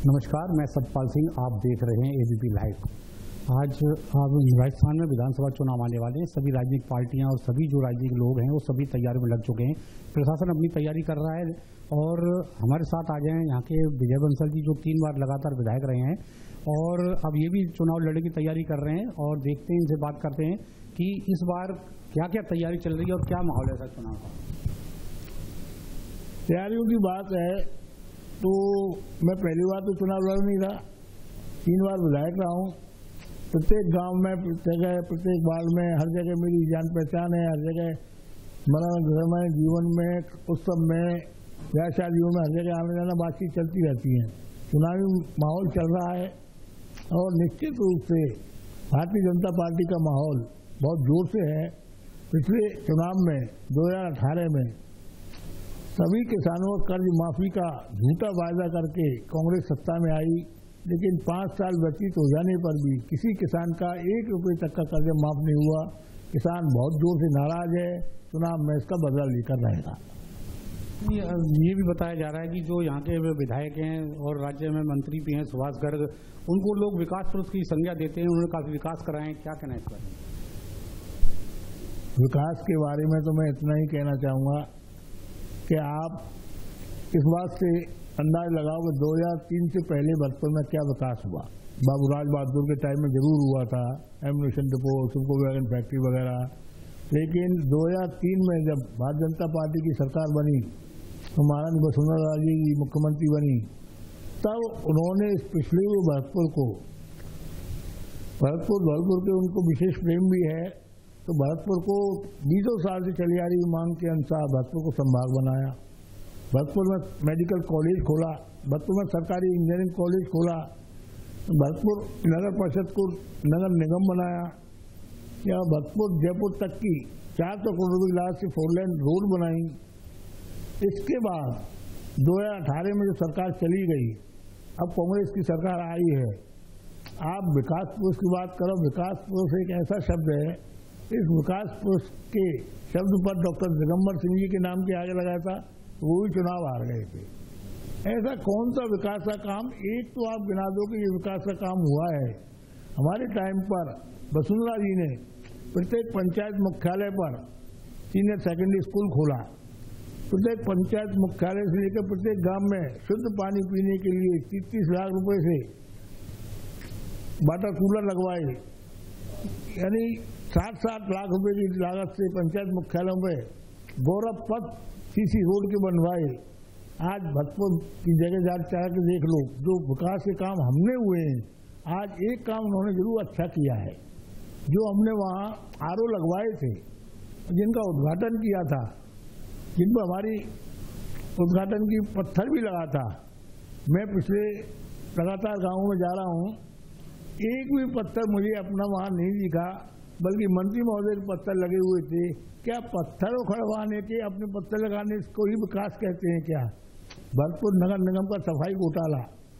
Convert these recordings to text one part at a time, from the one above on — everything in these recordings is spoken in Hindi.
नमस्कार, मैं सतपाल सिंह, आप देख रहे हैं एबीपी लाइव। आज अब राजस्थान में विधानसभा चुनाव आने वाले हैं। सभी राजनीतिक पार्टियां और सभी जो राजनीतिक लोग हैं वो सभी तैयारी में लग चुके हैं। प्रशासन अपनी तैयारी कर रहा है और हमारे साथ आ जाए यहाँ के विजय बंसल जी, जो 3 बार लगातार विधायक रहे हैं और अब ये भी चुनाव लड़ने की तैयारी कर रहे हैं। और देखते हैं, इनसे बात करते हैं कि इस बार क्या क्या तैयारी चल रही है और क्या माहौल है सर चुनाव का। तैयारियों की बात है तो मैं पहली बार तो चुनाव लड़ नहीं रहा, 3 बार विधायक रहा हूँ। प्रत्येक गांव में, प्रत्येक वार्ड में, हर जगह मेरी जान पहचान है। हर जगह घर में, जीवन में, उत्सव में, ब्याह शादियों में, हर जगह आने जाना बातचीत चलती रहती है। चुनावी माहौल चल रहा है और निश्चित रूप से भारतीय जनता पार्टी का माहौल बहुत जोर से है। पिछले चुनाव में 2018 में सभी किसानों को कर्ज माफी का झूठा वायदा करके कांग्रेस सत्ता में आई, लेकिन 5 साल व्यतीत हो जाने पर भी किसी किसान का 1 रुपये तक का कर्ज माफ नहीं हुआ। किसान बहुत जोर से नाराज है। चुनाव में इसका बदला लेकर रहेगा। ये भी बताया जा रहा है कि जो यहाँ के विधायक हैं और राज्य में मंत्री भी हैं सुभाष गर्ग, उनको लोग विकास पुरुष की संज्ञा देते हैं, उन्होंने काफी विकास कराए। क्या कहना है इस बारे में? विकास के बारे में तो मैं इतना ही कहना चाहूंगा कि आप इस बात से अंदाज लगाओ कि 2003 से पहले भरतपुर में क्या विकास हुआ। बाबू राज बहादुर के टाइम में जरूर हुआ था, ammunition depot, super wagon factory वगैरह, लेकिन 2003 में जब भारतीय जनता पार्टी की सरकार बनी तो महारानी वसुंधरा जी मुख्यमंत्री बनी, तब उन्होंने इस पिछले हुए भरतपुर के उनको विशेष प्रेम भी है, तो भरतपुर को 20 साल से चली आ रही मांग के अनुसार भरतपुर को संभाग बनाया। भरतपुर में मेडिकल कॉलेज खोला, भरतपुर में सरकारी इंजीनियरिंग कॉलेज खोला, भरतपुर नगर परिषद को नगर निगम बनाया, या भरतपुर जयपुर तक की 400 करोड़ रुपये की लागत से 4 लेन रोड बनाई। इसके बाद 2018 में जो सरकार चली गई, अब कांग्रेस की सरकार आई है। आप विकास पुरुष की बात करो, विकास पुरुष एक ऐसा शब्द है, इस विकास पुरुष के शब्द पर डॉक्टर दिगंबर सिंह जी के नाम के आगे लगाया था, वो भी चुनाव हार गए थे। ऐसा कौन सा विकास का काम, एक तो आप गिना दो कि ये विकास का काम हुआ है। हमारे टाइम पर वसुंधरा जी ने प्रत्येक पंचायत मुख्यालय पर सीनियर सेकेंडरी स्कूल खोला, प्रत्येक पंचायत मुख्यालय से लेकर प्रत्येक गांव में शुद्ध पानी पीने के लिए 30 लाख रुपए से वाटर कूलर लगवाए, यानी 60 लाख रुपए की लागत से पंचायत मुख्यालयों में गौरव पथ सीसी रोड के बनवाए। आज भरतपुर की जगह जाकर देख लो, जो विकास के काम हमने हुए हैं, आज एक काम उन्होंने जरूर अच्छा किया है। जो हमने वहाँ आरओ लगवाए थे, जिनका उद्घाटन किया था, जिन पर हमारी उद्घाटन की पत्थर भी लगा था, मैं पिछले लगातार गाँवों में जा रहा हूँ, एक भी पत्थर मुझे अपना वहाँ नहीं दिखा, बल्कि मंत्री महोदय के पत्थर लगे हुए थे। क्या पत्थर उखड़वाने के, अपने पत्थर लगाने को ही विकास कहते हैं क्या? भरतपुर नगर निगम का सफाई घोटाला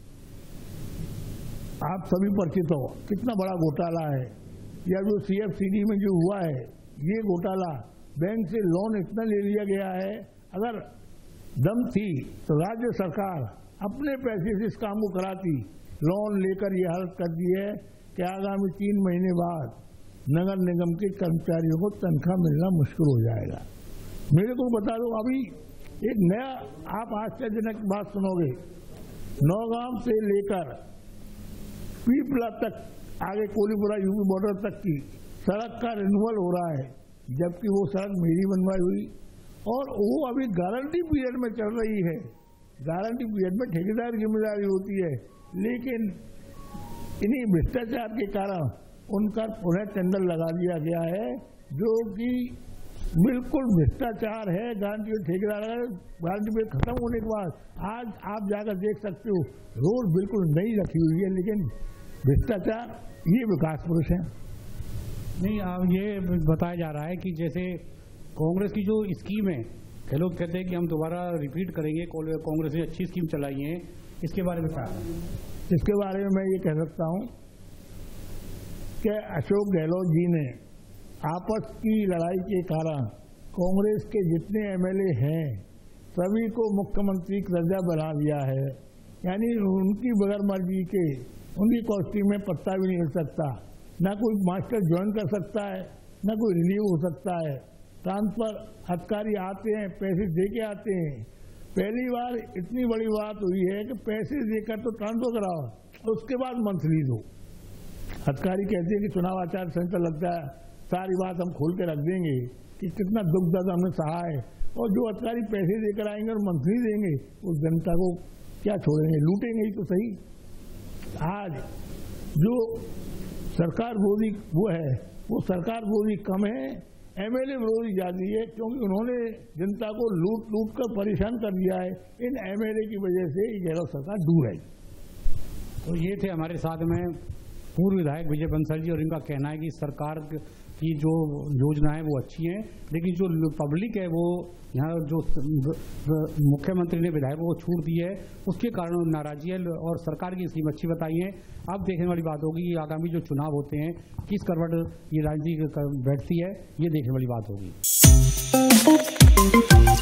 आप सभी परिचित हो, कितना बड़ा घोटाला है। या जो CFCD में जो हुआ है, ये घोटाला, बैंक से लोन इतना ले लिया गया है, अगर दम थी तो राज्य सरकार अपने पैसे से इस काम को कराती। लोन लेकर ये हालत कर दी है कि आगामी 3 महीने बाद नगर निगम के कर्मचारियों को तनख्वाह मिलना मुश्किल हो जाएगा। मेरे को बता दो, अभी एक नया आप आश्चर्यजनक बात सुनोगे, नौगांव से लेकर पीपला तक, आगे कोलीपुरा यूपी बॉर्डर तक की सड़क का रिन्यूअल हो रहा है, जबकि वो सड़क मेरी बनवाई हुई और वो अभी गारंटी पीरियड में चल रही है। गारंटी पीरियड में ठेकेदार की जिम्मेदारी होती है, लेकिन इन्हीं भ्रष्टाचार के कारण उनका पुनः टेंडर लगा दिया गया है, जो कि बिल्कुल भ्रष्टाचार है। गारंटी ठेकेदार गारंटी पीरियड खत्म होने के बाद आज आप जाकर देख सकते हो, रोड बिल्कुल नई रखी हुई है, लेकिन भ्रष्टाचार, ये विकास पुरुष है। नहीं, अब ये बताया जा रहा है कि जैसे कांग्रेस की जो स्कीम है, लोग कहते हैं कि हम दोबारा रिपीट करेंगे, कांग्रेस ने अच्छी स्कीम चलाई है, इसके बारे में क्या? इसके बारे में मैं ये कह सकता हूँ कि अशोक गहलोत जी ने आपस की लड़ाई के कारण कांग्रेस के जितने MLA हैं सभी को मुख्यमंत्री का दर्जा बना दिया है। यानी उनकी बगैर मर्जी के उनकी कॉस्ट्यूम में पत्ता भी नहीं हिल सकता, ना कोई मास्टर ज्वाइन कर सकता है, ना कोई रिलीव हो सकता है। ट्रांसफर अधिकारी आते हैं, पैसे दे के आते हैं। पहली बार इतनी बड़ी बात हुई है कि पैसे देकर तो ट्रांसफर कराओ, उसके बाद मंथली दो। अधिकारी कहते हैं कि चुनाव आचार संहिता लगता है, सारी बात हम खोल के रख देंगे कि कितना दुख दर्द हमने सहा है। और जो अधिकारी पैसे देकर आएंगे और मंथली देंगे, उस जनता को क्या छोड़ेंगे, लूटेंगे ही तो सही। आज जो सरकार विरोधी वो है, वो सरकार विरोधी कम है, एमएलए विरोधी ज्यादा है, क्योंकि उन्होंने जनता को लूट कर परेशान कर दिया है। इन एमएलए की वजह से ये गहलोत सरकार दूर है। तो ये थे हमारे साथ में पूर्व विधायक विजय बंसल जी, और इनका कहना है कि सरकार की जो योजना है वो अच्छी है, लेकिन जो पब्लिक है वो यहाँ जो मुख्यमंत्री ने विधायकों को छूट दी है उसके कारण नाराजी है और सरकार की स्कीम अच्छी बताई है। अब देखने वाली बात होगी कि आगामी जो चुनाव होते हैं किस करवट ये राजनीति बैठती है, ये देखने वाली बात होगी।